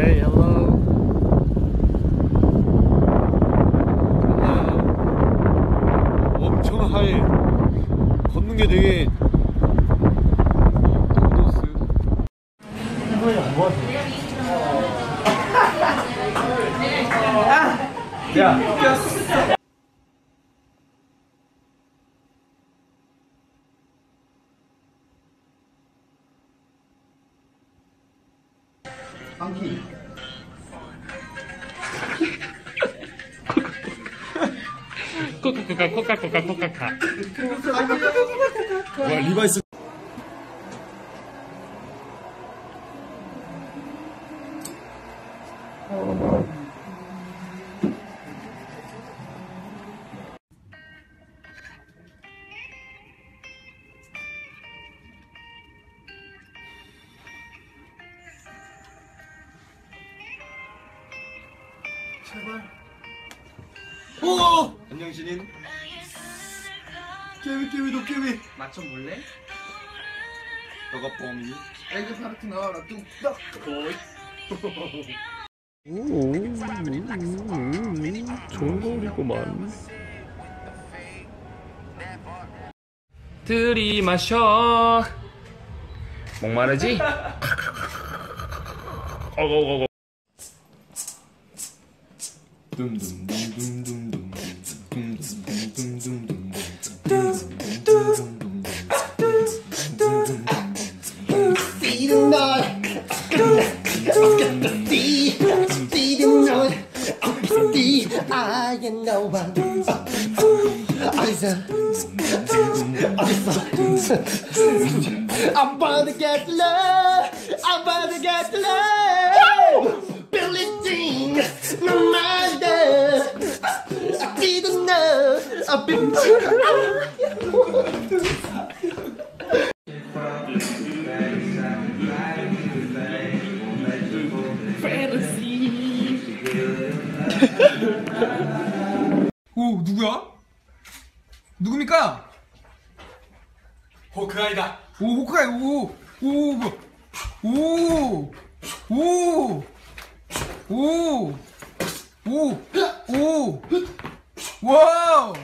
Hey, hello. 엄청 하얘. 걷는 게 되게 야, 꼈어. 방키. 코카코카. 와, 리바이스. 제발. 오! 안녕 신인. 깨위 도깨위. 맞춰볼래? 너가 뻥이니? 에그 파르트 나와라 뚝딱. 좋은 거울이구만. 들이마셔. 목마르지? 어고고고. Feeding night, feeding night, I know one. I'm about to get love, I'm about to get love. Billie Jean, no matter. I didn't know, I've been. 오, 누구야? 누굽니까? 호크아이다. 오, 호크아이. 와우.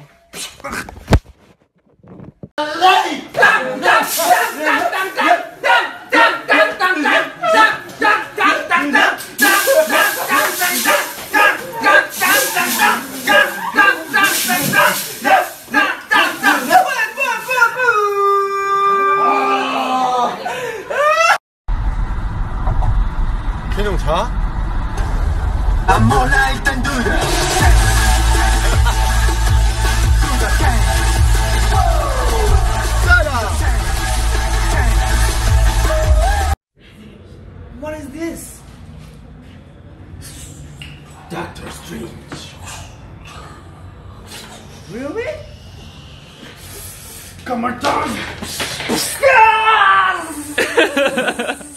켄형 자? 안 몰라 일단 누나. What is this? Doctor Strange. Really? Come on, dog.